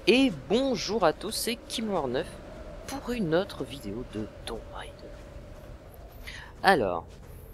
Et bonjour à tous, c'est Kimor9 pour une autre vidéo de Tomb Raider. Alors,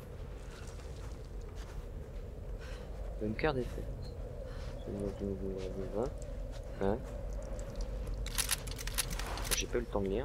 bunker des fêtes. Hein, j'ai pas eu le temps de lire.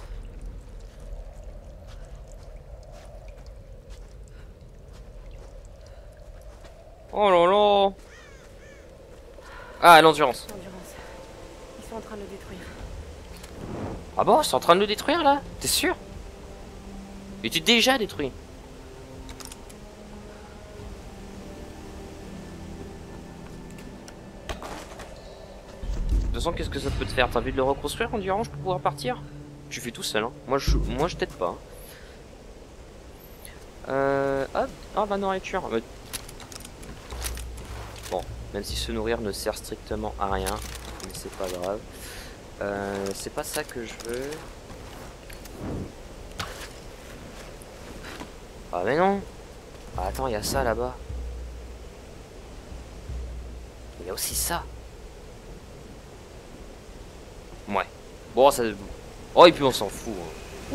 Oh là là. Ah, l'endurance. Ils sont en train de le détruire. Ah bon, c'est en train de le détruire là? T'es sûr? Il était déjà détruit. De toute façon, qu'est-ce que ça peut te faire? T'as envie de le reconstruire Endurance pour pouvoir partir? Tu fais tout seul, hein. Moi je t'aide pas. Hop, ah la nourriture. Bon, même si se nourrir ne sert strictement à rien, mais c'est pas grave. C'est pas ça que je veux. Ah mais non. Ah, attends, il y a ça là-bas. Il y a aussi ça. Ouais. Bon, ça... Oh, et puis on s'en fout. Hein.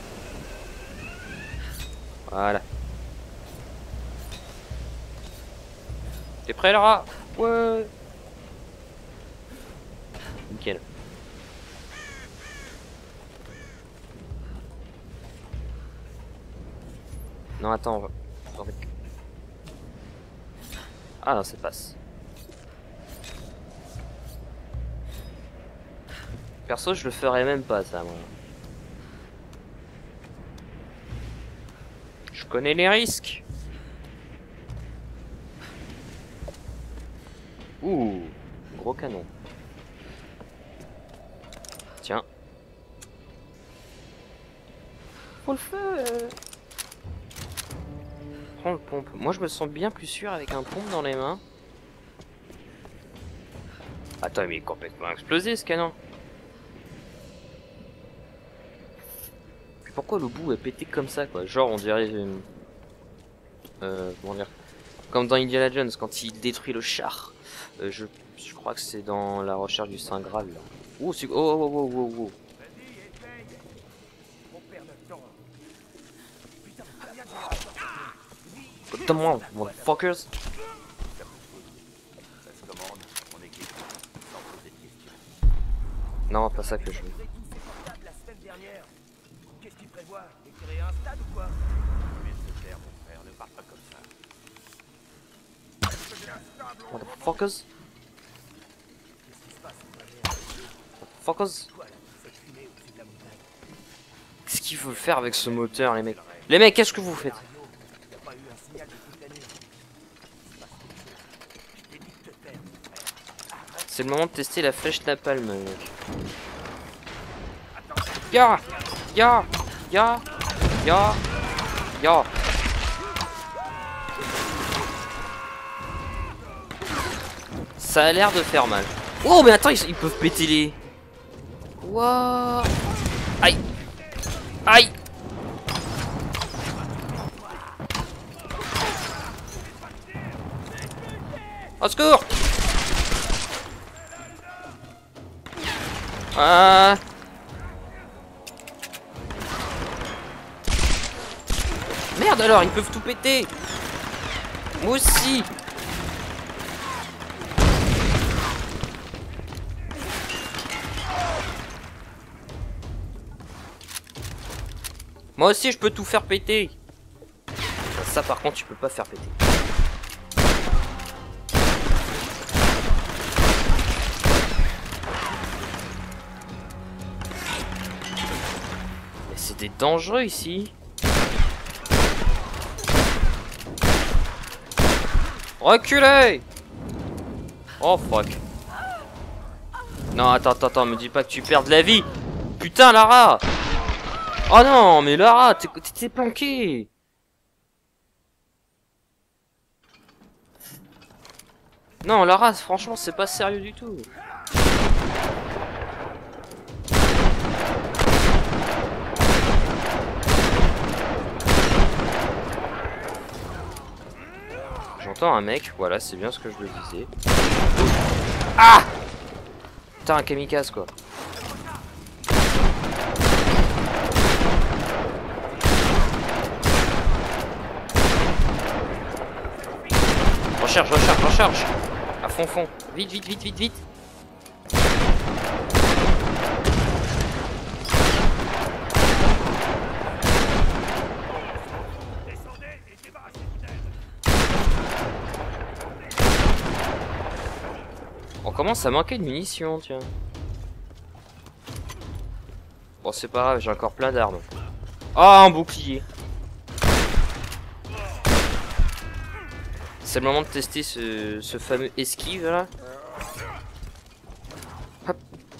Voilà. T'es prêt, Lara? Ouais. Nickel. Non, attends. En fait... Ah non, ça passe. Perso, je le ferais même pas, ça, moi. Je connais les risques. Ouh, gros canon. Tiens. Faut le feu. Prends le pompe. Moi, je me sens bien plus sûr avec un pompe dans les mains. Attends, mais il est complètement explosé, ce canon. Pourquoi le bout est pété comme ça, quoi? Genre, on dirait... comment dire? Comme dans Indiana Jones, quand il détruit le char. Je crois que c'est dans la recherche du Saint Graal, là. Oh, c'est... Oh. Come on, motherfuckers. Non, pas ça que je veux. Qu'est-ce qu'il prévoit? Créer un stade ou quoi? Mais se taire, mon frère, ne parle pas comme ça. Motherfuckers. Motherfuckers. Qu'est-ce qu'il veut faire avec ce moteur, les mecs? Les mecs, qu'est-ce que vous faites? C'est le moment de tester la flèche napalm, mec. Ya. Ça a l'air de faire mal. Oh, mais attends, ils peuvent péter les... Wouah. Aïe. Au secours. Ah. Merde alors, ils peuvent tout péter. Moi aussi. Moi aussi je peux tout faire péter. Ça par contre tu peux pas faire péter. Mais c'est des dangereux ici. Reculez. Oh fuck. Non attends, me dis pas que tu perds de la vie. Putain Lara. Oh non mais Lara, t'es planqué. Non Lara, franchement c'est pas sérieux du tout. J'entends un mec, voilà, c'est bien ce que je le disais. Ah! Putain, un kamikaze quoi. Recharge, recharge, recharge. À fond, fond. Vite, vite, vite, vite, vite. On commence à manquer de munitions, tiens. Bon, c'est pas grave, j'ai encore plein d'armes. Ah, un bouclier. C'est le moment de tester ce fameux esquive là. Hop.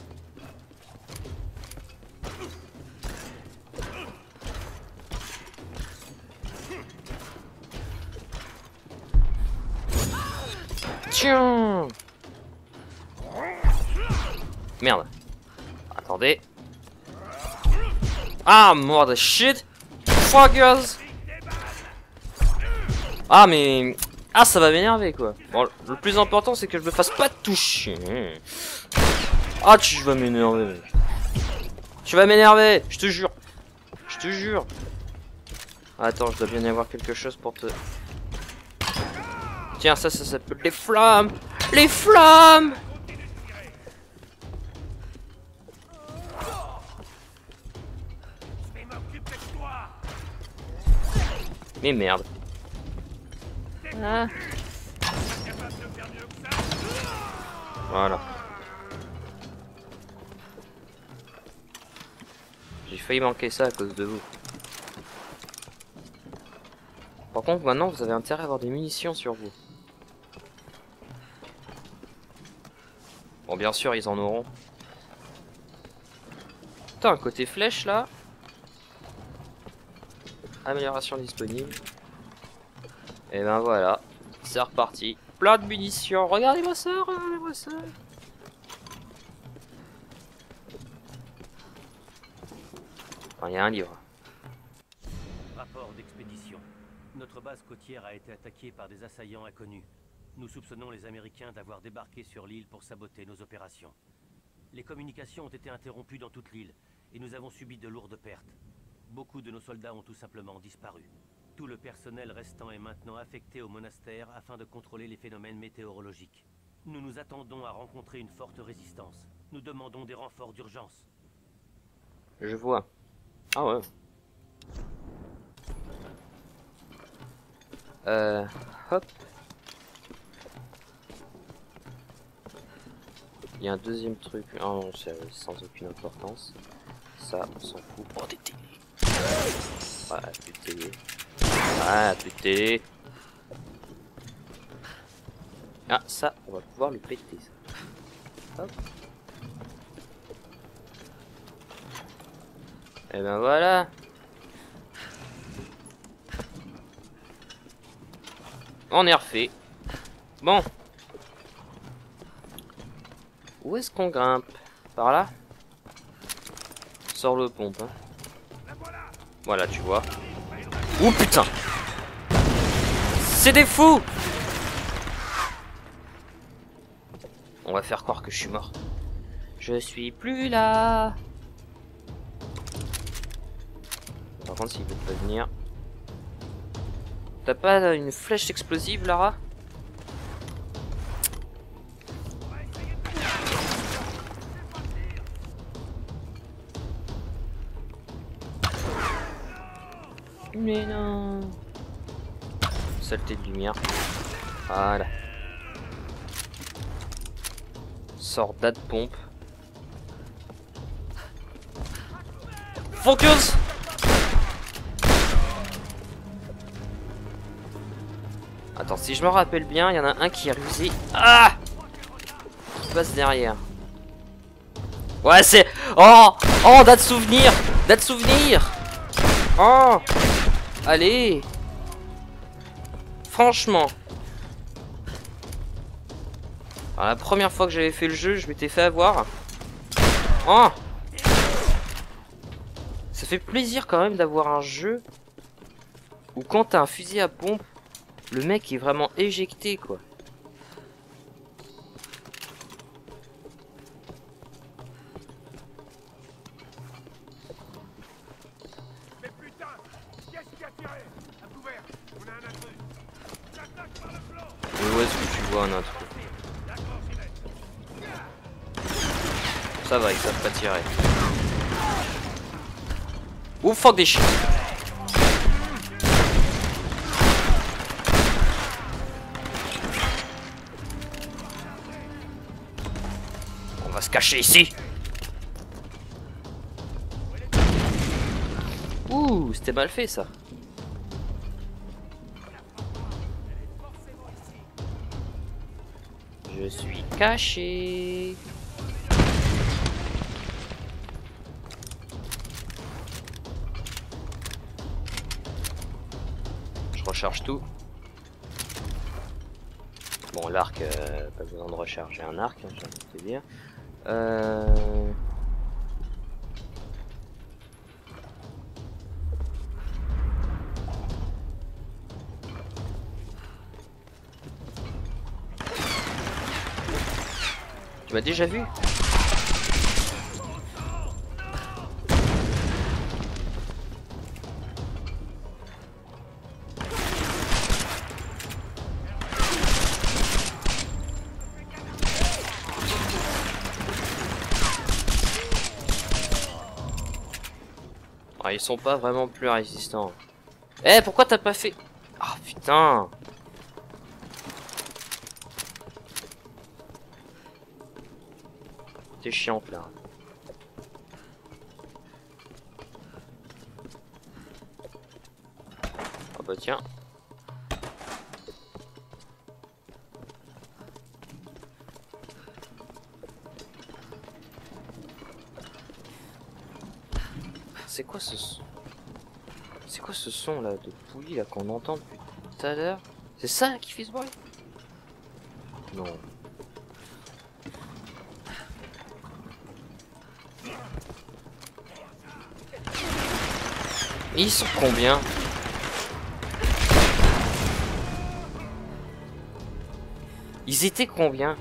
Tiens. Merde. Attendez. Ah, more the shit. Fuckers. Ah, mais... Ah, ça va m'énerver, quoi. Bon, le plus important, c'est que je me fasse pas toucher. Ah, tu vas m'énerver, mec. Tu vas m'énerver, je te jure. Je te jure. Attends, je dois bien y avoir quelque chose pour te... Tiens, ça s'appelle les flammes. Les flammes. Mais merde. Ah. Voilà. J'ai failli manquer ça à cause de vous. Par contre, maintenant, vous avez intérêt à avoir des munitions sur vous. Bon, bien sûr, ils en auront. Putain, côté flèche, là. Amélioration disponible. Et ben voilà. C'est reparti. Plein de munitions. Regardez-moi ça, regardez-moi ça. Il y a un livre. Rapport d'expédition. Notre base côtière a été attaquée par des assaillants inconnus. Nous soupçonnons les Américains d'avoir débarqué sur l'île pour saboter nos opérations. Les communications ont été interrompues dans toute l'île et nous avons subi de lourdes pertes. Beaucoup de nos soldats ont tout simplement disparu. Tout le personnel restant est maintenant affecté au monastère afin de contrôler les phénomènes météorologiques. Nous nous attendons à rencontrer une forte résistance. Nous demandons des renforts d'urgence. Je vois. Ah ouais. Hop. Il y a un deuxième truc. Ah non, c'est sans aucune importance. Ça, on s'en fout. Oh, des télés. Voilà, plus de télé. Ah, plus de télé. Ah, ça, on va pouvoir le péter, ça. Hop. Et ben voilà. On est refait. Bon. Où est-ce qu'on grimpe? Par là? Sors le pompe. Hein. Voilà, tu vois. Oh putain! C'est des fous! On va faire croire que je suis mort. Je suis plus là. Par contre, s'il veut pas venir... T'as pas une flèche explosive, Lara? Mais non. Saleté de lumière. Voilà. Soldat de pompe. Focus! Attends, si je me rappelle bien, il y en a un qui est rusé. Ah! Qui passe derrière. Ouais, c'est... Oh! Oh, date souvenir! Date souvenir! Oh! Allez! Franchement. Alors, la première fois que j'avais fait le jeu, je m'étais fait avoir. Oh! Ça fait plaisir quand même d'avoir un jeu où quand t'as un fusil à pompe, le mec est vraiment éjecté, quoi. est-ce que tu vois un intrus? Ça va, ils savent pas tirer. Ouh, fuck des shit. On va se cacher ici. Ouh, c'était mal fait ça. Je suis caché. Je recharge tout. Bon, l'arc, pas besoin de recharger un arc, hein, j'ai envie de te dire. Tu m'as déjà vu? Ah, ils sont pas vraiment plus résistants. Eh, pourquoi t'as pas fait... Ah, putain. T'es chiante là. Ah bah tiens. C'est quoi ce son? C'est quoi ce son là de poulie là qu'on entend depuis tout à l'heure? C'est ça qui fait ce bruit? Non. Ils sont combien? Ils étaient combien?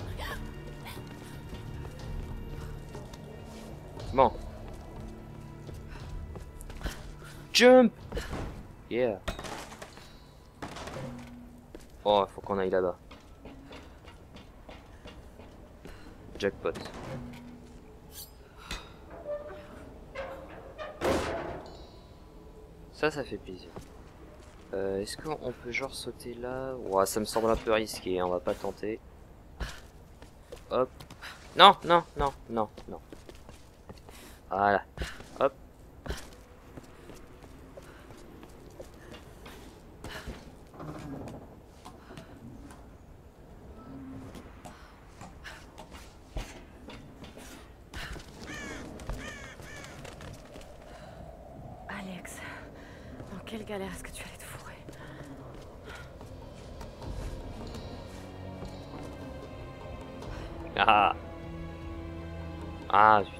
Bon. Jump! Yeah. Oh, faut qu'on aille là-bas. Jackpot. Ça fait plaisir. Est-ce qu'on peut genre sauter là? Ouah, ça me semble un peu risqué, hein, on va pas tenter. Hop. Non, non, non, non, non. Voilà. Hop. Alex, dans quelle galère est-ce que tu allais te fourrer? Ah. Ah, zut.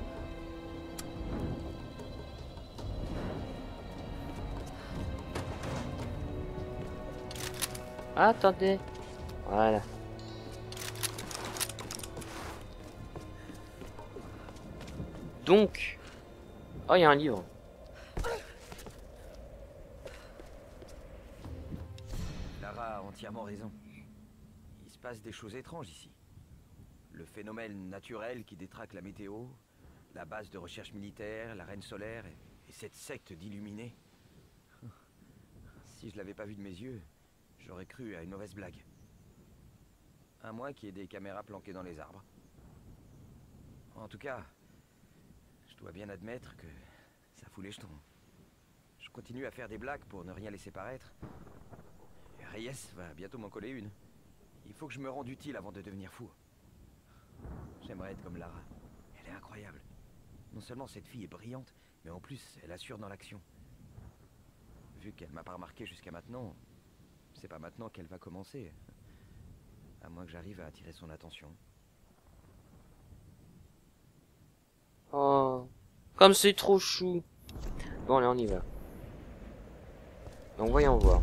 Attendez. Voilà. Donc. Oh, il y a un livre. Lara a entièrement raison. Il se passe des choses étranges ici. Le phénomène naturel qui détraque la météo, la base de recherche militaire, la reine solaire et cette secte d'illuminés. Si je l'avais pas vu de mes yeux, j'aurais cru à une mauvaise blague. À moins qu'il y ait des caméras planquées dans les arbres. En tout cas, je dois bien admettre que ça fout les jetons. Je continue à faire des blagues pour ne rien laisser paraître. Et Reyes va bientôt m'en coller une. Il faut que je me rende utile avant de devenir fou. J'aimerais être comme Lara. Elle est incroyable. Non seulement cette fille est brillante, mais en plus, elle assure dans l'action. Vu qu'elle m'a pas remarqué jusqu'à maintenant, c'est pas maintenant qu'elle va commencer. À moins que j'arrive à attirer son attention. Oh. Comme c'est trop chou. Bon, allez, on y va. Donc, voyons voir.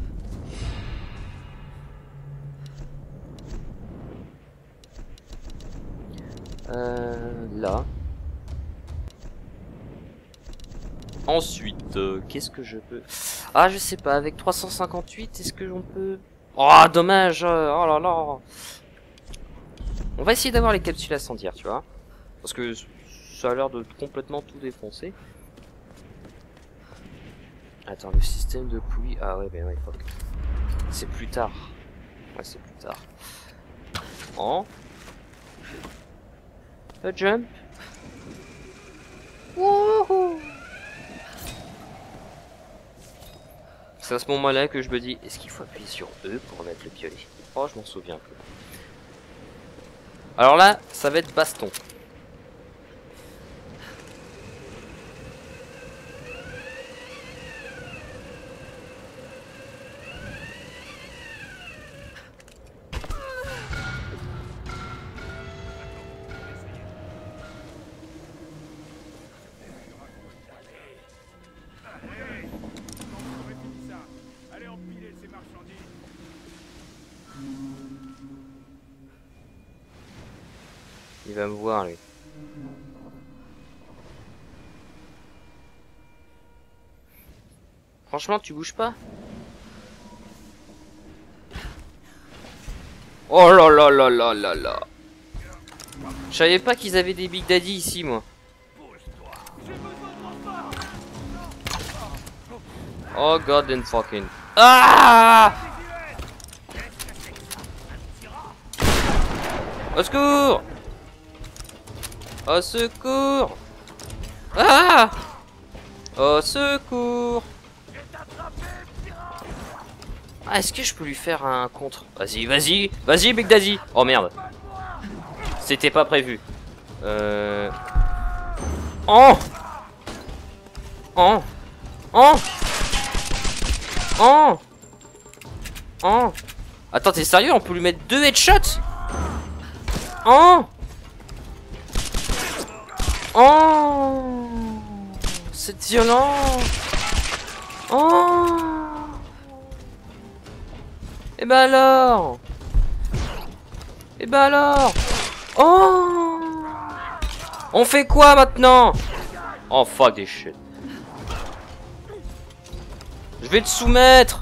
Là. Ensuite, qu'est-ce que je peux... Ah, je sais pas, avec 358, est-ce que l'on peut Oh, dommage. Oh là là. On va essayer d'avoir les capsules incendiaires, tu vois. Parce que ça a l'air de complètement tout défoncer. Attends, le système de poulie... Ah ouais, ben ouais, fuck. C'est plus tard. Ouais, c'est plus tard. Oh. Le jump. Wouhou. C'est à ce moment-là que je me dis, est-ce qu'il faut appuyer sur E pour mettre le piolet? Oh, je m'en souviens plus. Alors là, ça va être baston. Il va me voir, lui. Franchement, tu bouges pas? Oh là là là là là là. Je savais pas qu'ils avaient des Big Daddy ici, moi. Oh god and fucking... Ah! Au secours! Au secours! Ah! Au secours! Ah, est-ce que je peux lui faire un contre? Vas-y, vas-y, vas-y, Big Daddy! Oh merde! C'était pas prévu. Oh! Oh! Oh! Oh! Oh! Attends, t'es sérieux? On peut lui mettre 2 headshots? Oh! Oh! C'est violent! Oh! Et bah alors! Et bah alors! Oh! On fait quoi maintenant? Oh fuck des shit. Je vais te soumettre!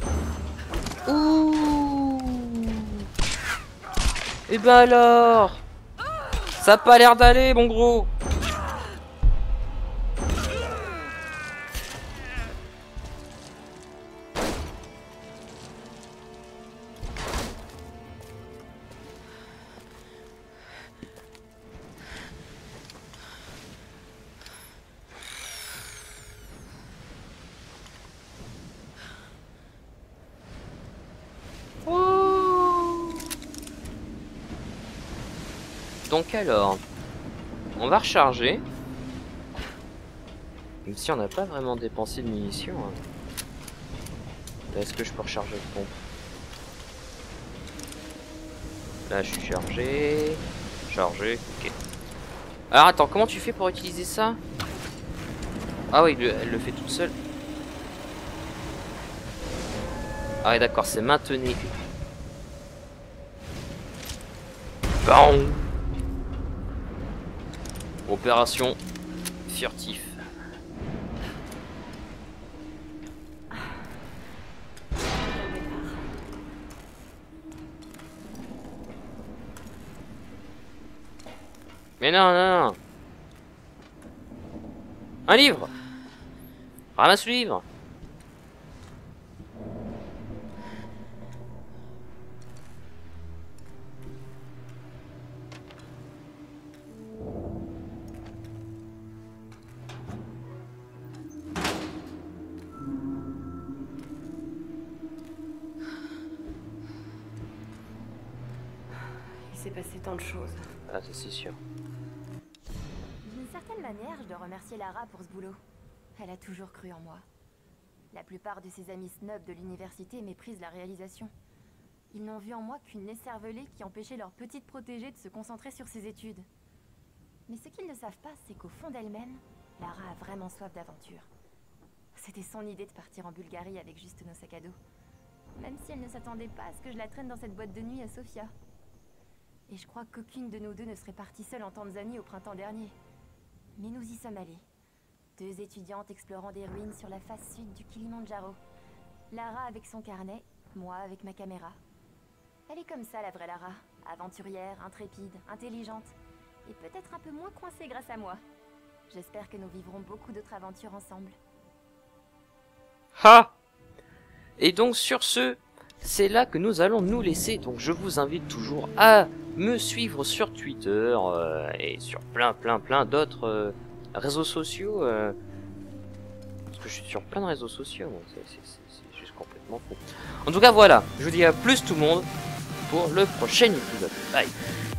Ouh! Et bah alors! Ça a pas l'air d'aller, mon gros! Donc alors, on va recharger. Même si on n'a pas vraiment dépensé de munitions. Hein. Est-ce que je peux recharger le pompe? Là, je suis chargé. Chargé, ok. Alors attends, comment tu fais pour utiliser ça? Ah oui, elle le fait toute seule. Ah ouais, d'accord, c'est maintenir. Bon. Opération furtif. Mais non, non, non. Un livre. Ramasse le livre. Il s'est passé tant de choses. Ah, ça c'est sûr. D'une certaine manière, je dois remercier Lara pour ce boulot. Elle a toujours cru en moi. La plupart de ses amis snobs de l'université méprisent la réalisation. Ils n'ont vu en moi qu'une écervelée qui empêchait leur petite protégée de se concentrer sur ses études. Mais ce qu'ils ne savent pas, c'est qu'au fond d'elle-même, Lara a vraiment soif d'aventure. C'était son idée de partir en Bulgarie avec juste nos sacs à dos. Même si elle ne s'attendait pas à ce que je la traîne dans cette boîte de nuit à Sofia. Et je crois qu'aucune de nous deux ne serait partie seule en Tanzanie au printemps dernier. Mais nous y sommes allés. 2 étudiantes explorant des ruines sur la face sud du Kilimandjaro. Lara avec son carnet, moi avec ma caméra. Elle est comme ça, la vraie Lara. Aventurière, intrépide, intelligente. Et peut-être un peu moins coincée grâce à moi. J'espère que nous vivrons beaucoup d'autres aventures ensemble. Ha! Et donc sur ce, c'est là que nous allons nous laisser. Donc je vous invite toujours à me suivre sur Twitter et sur plein d'autres réseaux sociaux. Parce que je suis sur plein de réseaux sociaux, donc c'est juste complètement fou. En tout cas voilà, je vous dis à plus tout le monde pour le prochain épisode. Bye!